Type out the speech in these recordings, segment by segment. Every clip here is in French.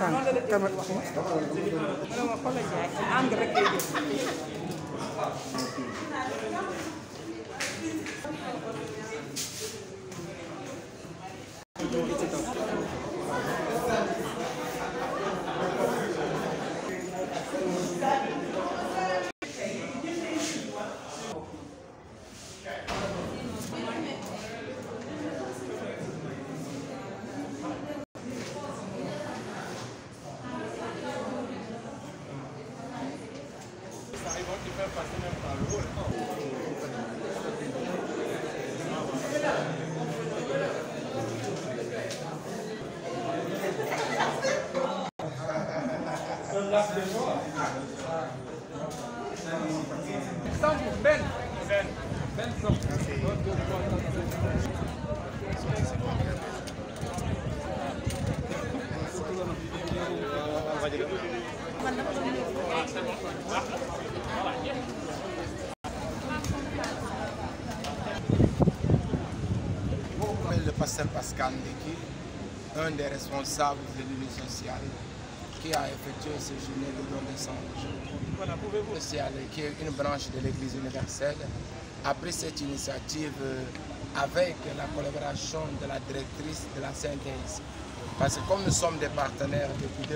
Le pasteur Pascal Ndeki, un des responsables de l'Union sociale, qui a effectué ce journée de don de sang aujourd'hui. Social, qui est une branche de l'Église universelle, a pris cette initiative avec la collaboration de la directrice de la synthèse. Parce que comme nous sommes des partenaires depuis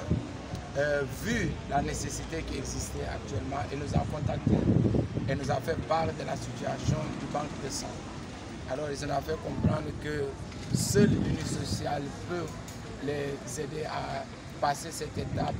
2001, vu la nécessité qui existait actuellement, elle nous a contactés et nous a fait part de la situation du banque de sang. Alors ils nous ont fait comprendre que seule l'Union sociale peut les aider à passer cette étape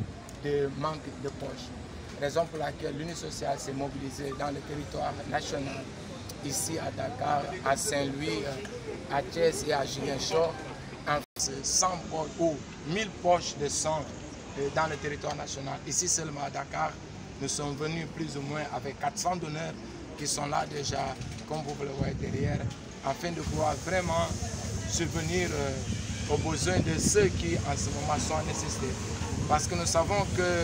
de manque de poche. Raison pour laquelle l'Union sociale s'est mobilisée dans le territoire national, ici à Dakar, à Saint-Louis, à Thiès et à Ziguinchor, en 100 poches ou 1000 poches de sang dans le territoire national. Ici seulement à Dakar, nous sommes venus plus ou moins avec 400 donneurs qui sont là déjà, comme vous le voyez derrière, afin de pouvoir vraiment subvenir aux besoins de ceux qui en ce moment sont en nécessité. Parce que nous savons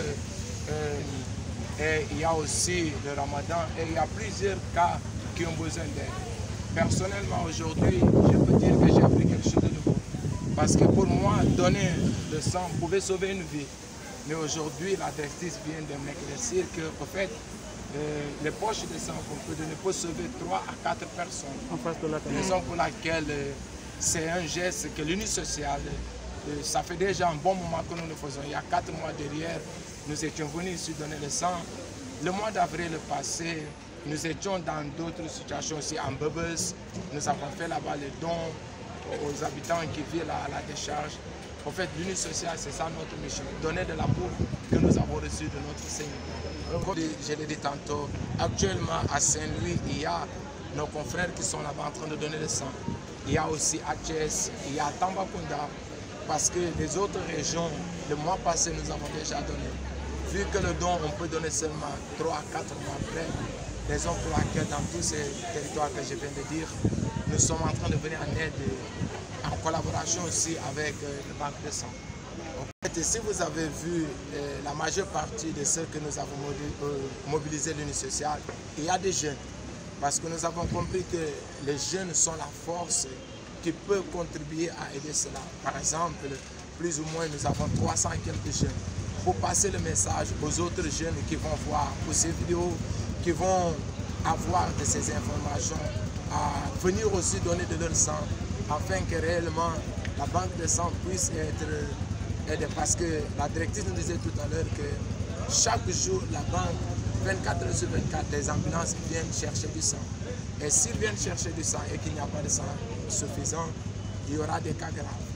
qu'il y a aussi le Ramadan et il y a plusieurs cas qui ont besoin d'aide. Personnellement aujourd'hui, je peux dire que j'ai appris quelque chose de nouveau. Parce que pour moi, donner le sang pouvait sauver une vie. Mais aujourd'hui, la directrice vient de m'éclaircir qu'en fait, les poches de sang qu'on peut donner peut sauver 3 à 4 personnes. En face de la raison pour laquelle c'est un geste que l'Union sociale, ça fait déjà un bon moment que nous le faisons. Il y a 4 mois derrière, nous étions venus ici donner le sang. Le mois d'avril passé, nous étions dans d'autres situations aussi en Bebes. Nous avons fait là-bas les dons aux habitants qui vivent à la décharge. En fait, l'Union sociale, c'est ça notre mission, donner de l'amour que nous avons reçu de notre Seigneur. Comme je l'ai dit tantôt, actuellement à Saint-Louis, il y a nos confrères qui sont là-bas en train de donner le sang. Il y a aussi à Thiès, il y a à Tambacounda, parce que les autres régions, le mois passé, nous avons déjà donné. Vu que le don, on peut donner seulement 3 à 4 mois après, raison pour laquelle dans tous ces territoires que je viens de dire, nous sommes en train de venir en aide, en collaboration aussi avec le banque de sang. En fait, si vous avez vu la majeure partie de ceux que nous avons mobilisés l'Union sociale, il y a des jeunes. Parce que nous avons compris que les jeunes sont la force qui peut contribuer à aider cela. Par exemple, plus ou moins, nous avons 300 et quelques jeunes. Pour passer le message aux autres jeunes qui vont voir pour ces vidéos, qui vont avoir de ces informations, à venir aussi donner de leur sang, afin que réellement la banque de sang puisse être aidée. Parce que la directrice nous disait tout à l'heure que chaque jour, la banque, 24 heures sur 24, les ambulances viennent chercher du sang. Et s'ils viennent chercher du sang et qu'il n'y a pas de sang suffisant, il y aura des cas graves.